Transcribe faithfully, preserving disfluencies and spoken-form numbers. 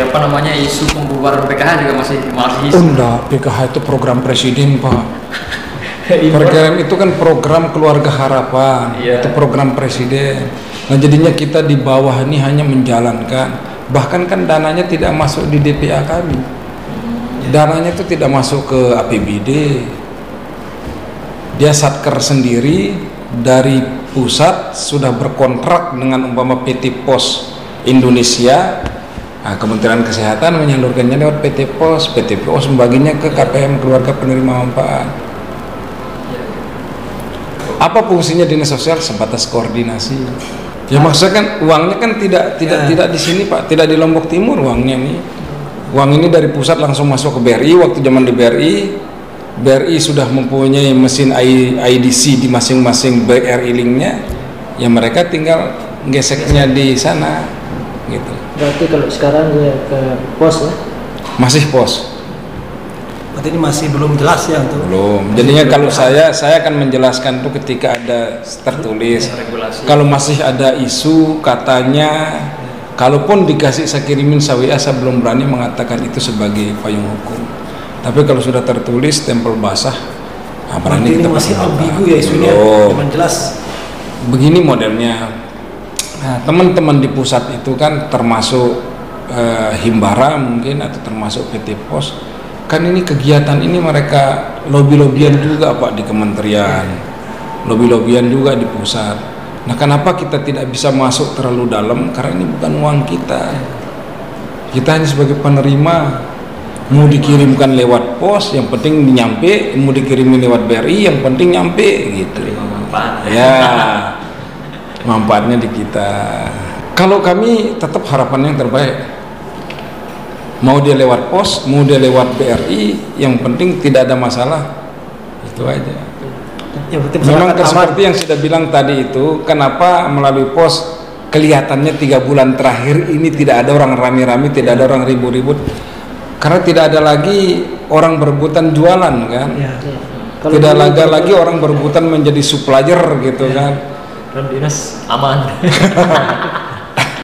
apa namanya isu pembubaran P K H juga masih masih isu. Oh, enggak, P K H itu program presiden, Pak. Program itu kan program keluarga harapan, iya. Itu program presiden. Nah jadinya kita di bawah ini hanya menjalankan, bahkan kan dananya tidak masuk di D P A kami, dananya itu tidak masuk ke A P B D, dia satker sendiri dari pusat sudah berkontrak dengan umpama P T Pos Indonesia. Nah, Kementerian Kesehatan menyalurkannya lewat P T Pos, P T Pos membaginya ke K P M keluarga penerima manfaat. Apa fungsinya dinas sosial? Sebatas koordinasi. Ya maksudnya kan uangnya kan tidak tidak ya. tidak di sini Pak, tidak di Lombok Timur uangnya nih. Uang ini dari pusat langsung masuk ke B R I. Waktu zaman di B R I, B R I sudah mempunyai mesin I D C di masing-masing B R I linknya. Ya mereka tinggal geseknya di sana, gitu. Berarti kalau sekarang ya ke pos ya? Masih pos. Berarti ini masih belum jelas ya untuk belum. Jadinya kalau saya saya akan menjelaskan tuh ketika ada tertulis. Regulasi. Kalau masih ada isu katanya, kalaupun dikasih saya kirimin sawiya, saya belum berani mengatakan itu sebagai payung hukum. Tapi kalau sudah tertulis stempel basah, nah berani kita masih ambigu ya isunya, belum jelas. Begini modelnya. Nah, teman-teman di pusat itu kan termasuk eh, Himbara mungkin atau termasuk P T Pos. Kan ini kegiatan ini mereka lobby-lobbyan juga Pak di kementerian, lobby-lobbyan juga di pusat. Nah kenapa kita tidak bisa masuk terlalu dalam? Karena ini bukan uang kita, kita hanya sebagai penerima. Mau dikirimkan lewat pos, yang penting nyampe. Mau dikirimin lewat B R I, yang penting nyampe gitu. Ya, manfaatnya di kita. Kalau kami tetap harapan yang terbaik. Mau dia lewat pos, mau dia lewat B R I, yang penting tidak ada masalah, itu aja. Ya, memang seperti yang sudah bilang tadi itu, kenapa melalui pos kelihatannya tiga bulan terakhir ini tidak ada orang rame-rame, tidak ada orang ribut-ribut, karena tidak ada lagi orang berebutan jualan kan, ya. Tidak ada lagi orang berebutan menjadi supplier gitu ya. Kan. Dan dinas aman.